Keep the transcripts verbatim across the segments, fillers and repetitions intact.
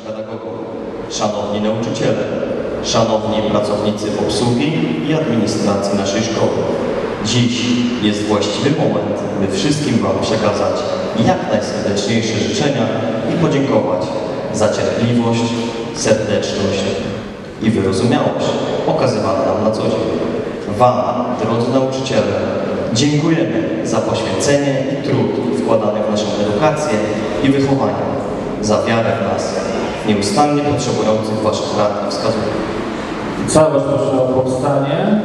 pedagogów, szanowni nauczyciele, szanowni pracownicy obsługi i administracji naszej szkoły. Dziś jest właściwy moment, by wszystkim Wam przekazać jak najserdeczniejsze życzenia i podziękować za cierpliwość, serdeczność i wyrozumiałość okazywane nam na co dzień. Wam, drodzy nauczyciele, dziękujemy za poświęcenie i trud wkładany w naszą edukację i wychowanie, za wiarę w nas, nieustannie potrzebujących Waszych rad i wskazówek. Całe proszę o powstanie,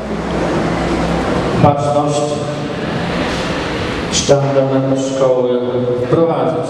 baczność, sztandarem szkoły prowadzić.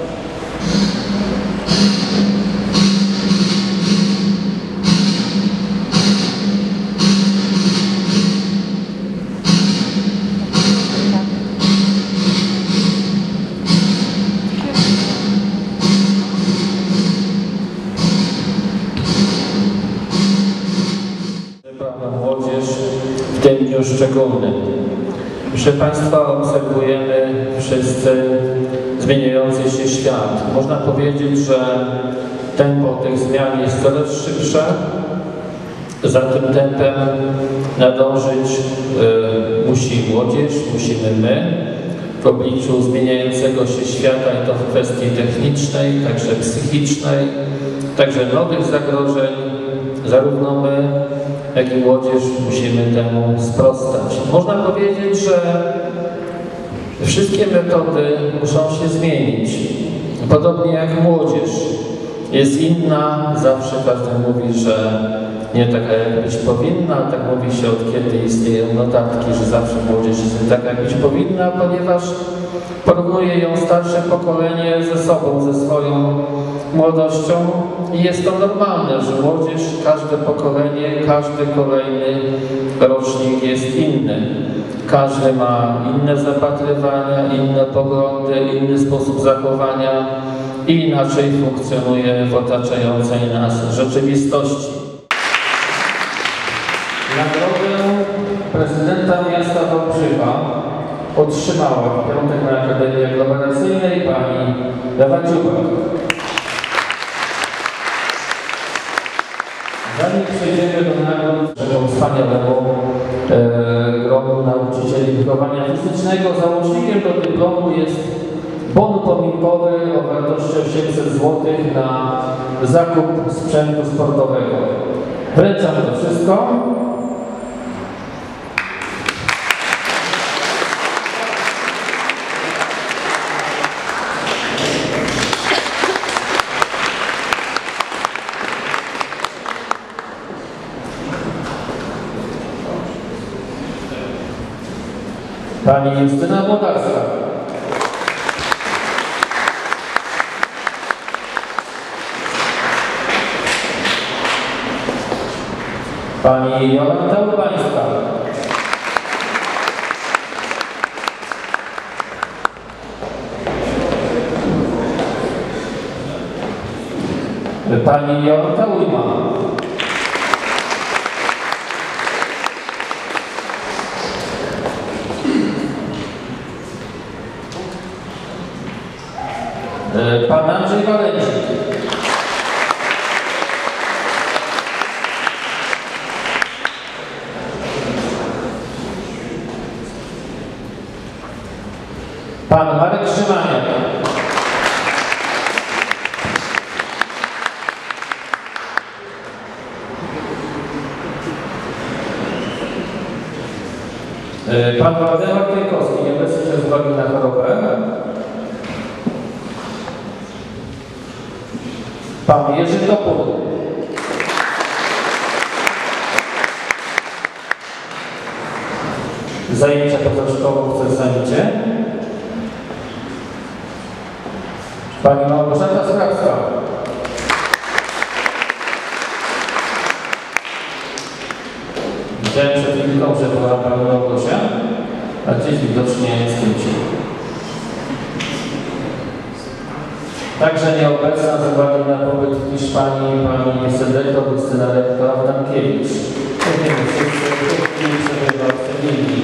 Młodzież w tym dniu szczególnym. Proszę Państwa, obserwujemy wszyscy zmieniający się świat. Można powiedzieć, że tempo tych zmian jest coraz szybsze. Za tym tempem nadążyć y, musi młodzież, musimy my w obliczu zmieniającego się świata i to w kwestii technicznej, także psychicznej, także nowych zagrożeń. Zarówno my, jak i młodzież musimy temu sprostać. Można powiedzieć, że wszystkie metody muszą się zmienić. Podobnie jak młodzież jest inna, zawsze każdy mówi, że nie taka jak być powinna, tak mówi się od kiedy istnieją notatki, że zawsze młodzież jest nie taka jak być powinna, ponieważ porównuje ją starsze pokolenie ze sobą, ze swoją młodością i jest to normalne, że młodzież, każde pokolenie, każdy kolejny rocznik jest inny. Każdy ma inne zapatrywania, inne poglądy, inny sposób zachowania i inaczej funkcjonuje w otaczającej nas rzeczywistości. Nagrodę prezydenta miasta Wałbrzycha otrzymała w piątek na Akademii Aglomeracyjnej pani Ewa Dziubak. Zanim przejdziemy do nagród tego wspaniałego e, gronu nauczycieli wychowania fizycznego, załącznikiem do dyplomu jest bon pominkowy o wartości osiemset złotych na zakup sprzętu sportowego. Wręczam to wszystko. Pani Justyna Włodarska. Pani Jolanta Urbańska. Pani Jolanta Ujma. Pan Andrzej Walencik. Pan Marek Szymaniak. Pan Waldemar Kajkowski, nieobecny przez uwagi na chorobę. Pan Jerzy Topór. Zajęcia poza szkołą w Cesanicie. Pani Małgorzata Skrawska. Widziałem przed chwilką, że była Pani Małgosia, a gdzieś widocznie skróci. Także nieobecna z uwagi na pobyt w Hiszpanii pani Sedeto Krystyna Lektor-Adamkiewicz. Dziękujemy wszyscy, którzy sobie ocenili.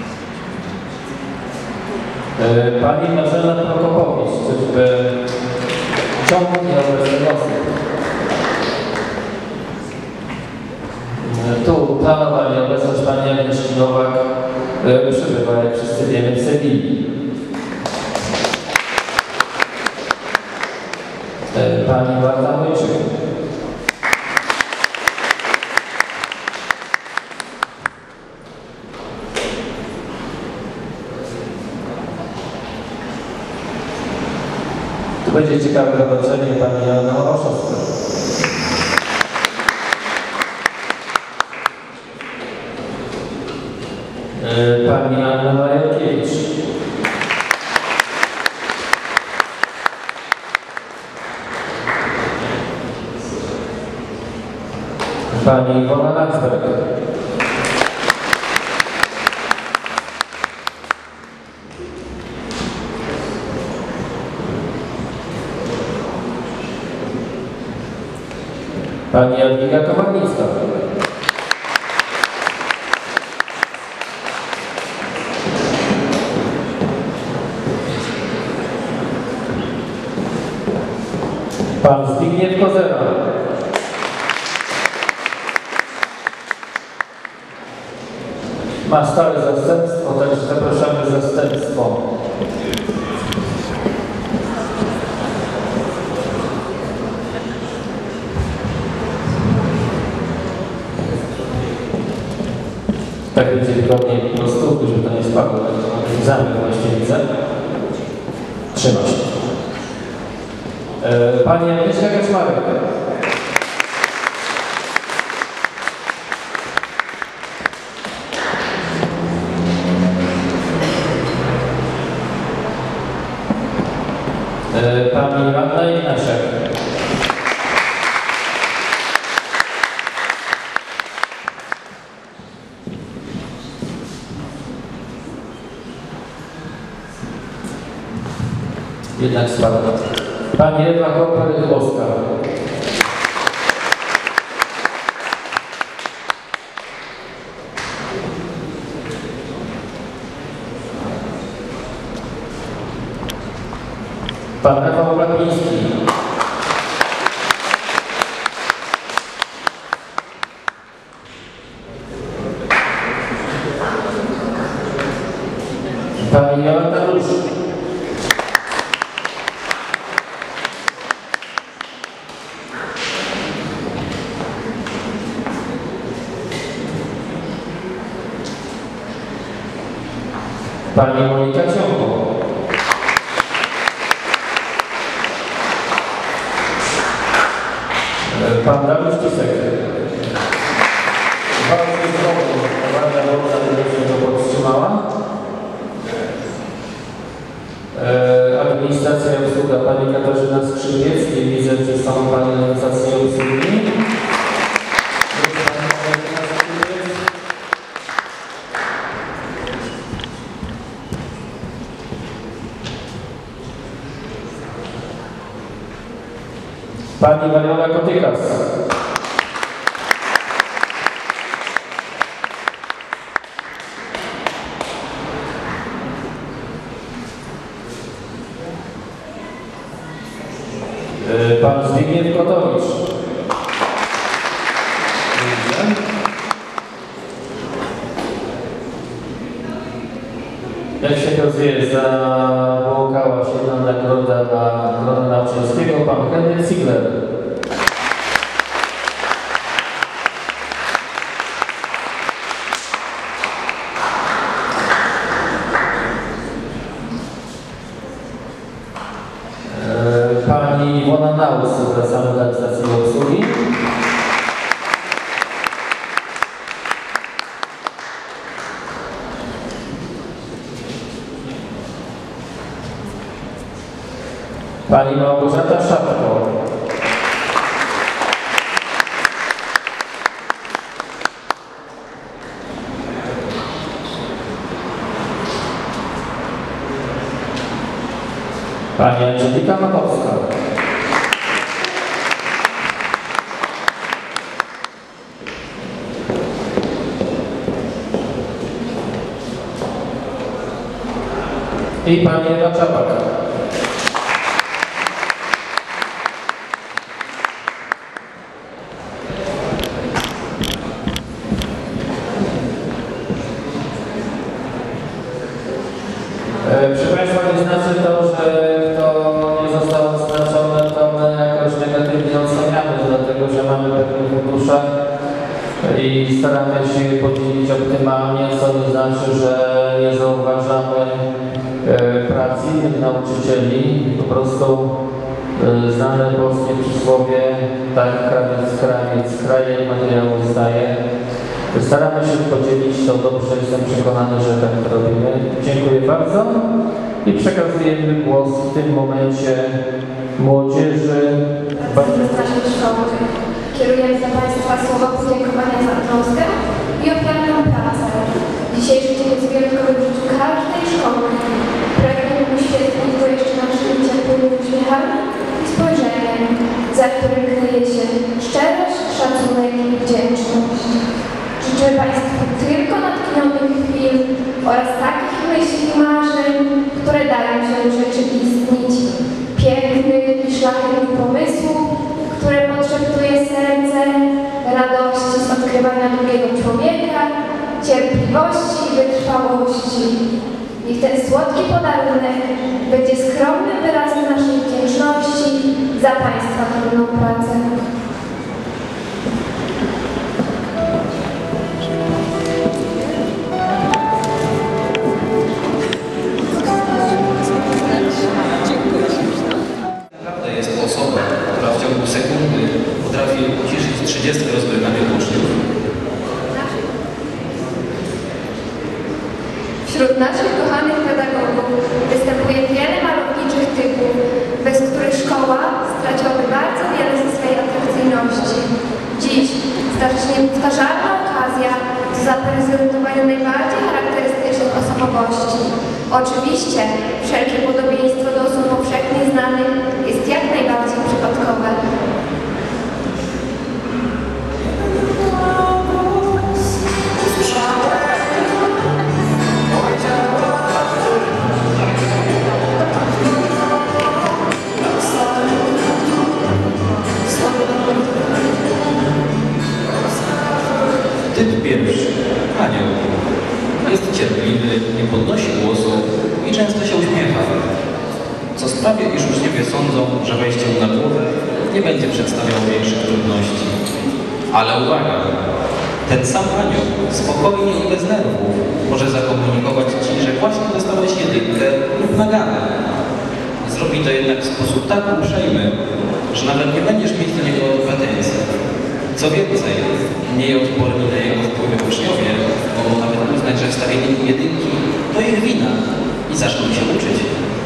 Pani Marzena Prokopowicz, czyżby Ciąg nieobecnych osób. Tu planowanie obecność pani Agnieszki Nowak e, przebywa, jak wszyscy wiemy, w Sewilli. E, pani Marta Wojczyk. Tu będzie ciekawe zobaczenie pani Joanna Oroszowska. Pani Anna Majerkiewicz. Pani Iwona Landsberg. Pani Jadwiga Kowalnicka. Pan Zbigniew Kozera. Ma stałe zastępstwo, także zapraszamy zastępstwo. Tak będzie wygodniej po prostu, żeby to nie spadło. Zamek właśnie widzę. Trzyma się. Pani Agnieszka Kaczmarek. Pani Anna Ignasiak. Jednak spada. Pani Ewa Koper-Boska. Pan Rafał Blapiński. Pani Jolanta Rusz. Pani Monika Ciągło. Pan Dariusz Cisek. Bardzo zdrowo, Rada Wolna się to podtrzymała. E, administracja i obsługa pani Katarzyna Skrzypiec. Nie widzę, że są pani administracji i obsługi. Pani Mariona Kotykas. Pan Zbigniew Kotowicz. Jak się okazuje, zawołała się jedna nagroda dla Grona Nauczycielskiego, pan Henryk Ziegler. Pani Iwona Naus, wracamy do administracji i obsługi. Pani Małgorzata Szapko. Pani Angelika Matowska. I pani Ewa Czapak. nauczycieli. Po prostu y, znane polskie przysłowie, tak krawiec krawiec kraje i materiału zdaje. Staramy się podzielić to dobrze, jestem przekonany, że tak to robimy. Dziękuję bardzo i przekazujemy głos w tym momencie młodzieży. Z naszej szkoły kierujemy dla Państwa słowa podziękowania za troskę i ofiarną pracę. Dzisiejszy dzień jest wyjątkowy w życiu każdej szkoły. Pragnę uświetlić go jeszcze naszymi ciepłymi uśmiechami i spojrzeniem, za którym kryje się szczerość, szacunek i wdzięczność. Życzę Państwu tylko natchnionych chwil oraz takich myśli i marzeń, które dają się urzeczywistnić, pięknych i szlachetnych pomysłów, które podszeptuje serce, radości z odkrywania drugiego człowieka, cierpliwości i wytrwałości. Niech ten słodki podarunek będzie skromnym wyrazem naszej wdzięczności za Państwa trudną pracę. Naprawdę jest osoba, która w ciągu sekundy potrafi uciszyć trzydzieści rozbrykanych uczniów. Wśród naszych kochanych pedagogów występuje wiele malowniczych typów, bez których szkoła straciłaby bardzo wiele ze swojej atrakcyjności. Dziś zdarzy się niepowtarzalna okazja do zaprezentowania najbardziej charakterystycznych osobowości. Oczywiście wszelkie podobieństwo do osób powszechnie znanych jest jak najbardziej przypadkowe. Typ pierwszy. Anioł. Jest cierpliwy, nie podnosi głosu i często się uśmiecha, co sprawia, iż uczniowie sądzą, że wejście mu na głowę nie będzie przedstawiało większych trudności. Ale uwaga! Ten sam anioł spokojnie i bez nerwów może zakomunikować Ci, że właśnie dostałeś jedynkę lub naganę. Zrobi to jednak w sposób tak uprzejmy, że nawet nie będziesz mieć do niego pretensji. Co więcej, mniej odporni na jego wpływy uczniowie mogą nawet uznać, że wstawienie mu jedynki to ich wina i zaczną się uczyć.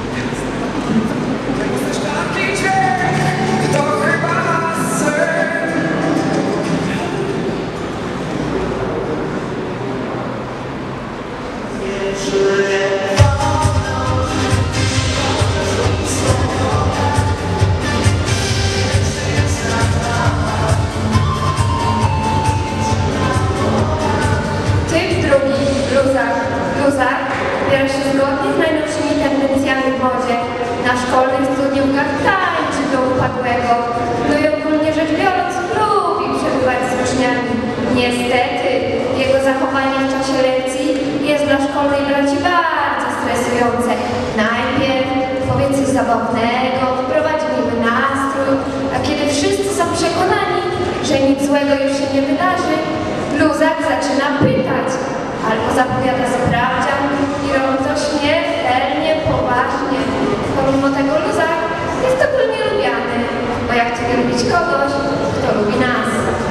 Typ drugi, luzak. Luzak biera się zgodnie z najnowszymi tendencjami w modzie. Na szkolnych studniówkach tańczy do upadłego. No i ogólnie rzecz biorąc lubi przebywać z uczniami. Niestety jego zachowanie w czasie lekcji jest dla szkolnej braci bardzo stresujące. Najpierw powie coś zabawnego, wprowadzi miły nastrój, a kiedy wszyscy są przekonani, że nic złego już się nie wydarzy, luzak zaczyna pytać, albo zapowiada sprawdzian i robi to śmiertelnie poważnie. Pomimo tego luzak jest ogólnie lubiany, bo jak to nie lubić kogoś, kto lubi nas.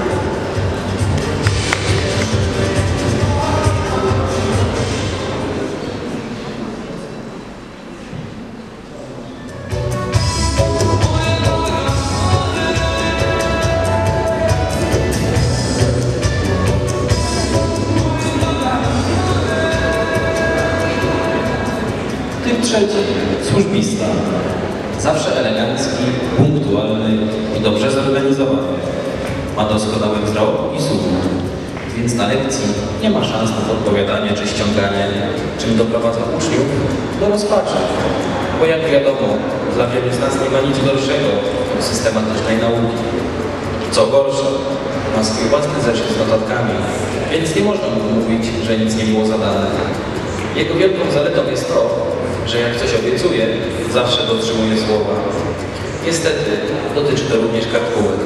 Typ trzeci. Służbista. Zawsze elegancki, punktualny i dobrze zorganizowany. Ma doskonały wzrok i słuch, więc na lekcji nie ma szans na podpowiadanie czy ściąganie, czym doprowadza uczniów do rozpaczy. Bo jak wiadomo, dla wielu z nas nie ma nic gorszego od systematycznej nauki. Co gorsza, ma swój własny zeszyt z notatkami, więc nie można mu mówić, że nic nie było zadane. Jego wielką zaletą jest to, że jak coś obiecuje, zawsze dotrzymuje słowa. Niestety, dotyczy to również kartkówek.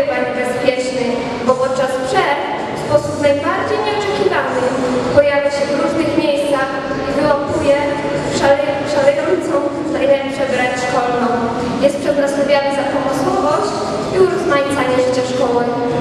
bywa niebezpieczny, bo podczas przerw w sposób najbardziej nieoczekiwany pojawia się w różnych miejscach i wyłapuje szale, szalejącą najlepszą grę szkolną. Jest przez nas lubiany za pomysłowość i urozmaicanie życia szkoły.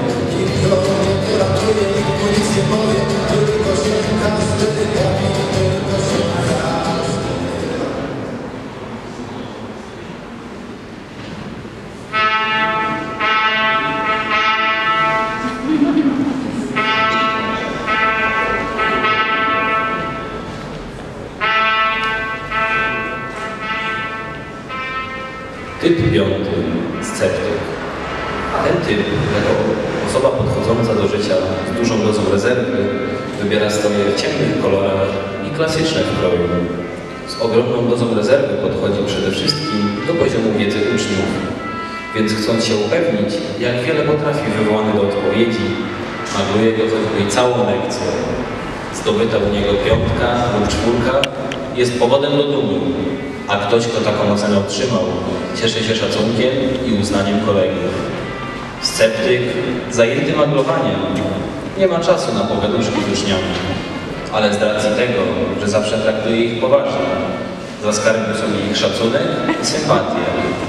Typ piąty, sceptyk. Ten typ, jako osoba podchodząca do życia z dużą dozą rezerwy, wybiera stroje w ciemnych kolorach i klasyczne w kroju. Z ogromną dozą rezerwy podchodzi przede wszystkim do poziomu wiedzy uczniów, więc chcąc się upewnić, jak wiele potrafi wywołany do odpowiedzi, magluje go choćby i całą lekcję. Zdobyta u niego piątka lub czwórka jest powodem do dumy, a ktoś, kto taką ocenę otrzymał, cieszy się szacunkiem i uznaniem kolegów. Sceptyk, zajęty maglowaniem, nie ma czasu na pogaduszki z uczniami, ale z racji tego, że zawsze traktuje ich poważnie, zaskarbił sobie ich szacunek i sympatię.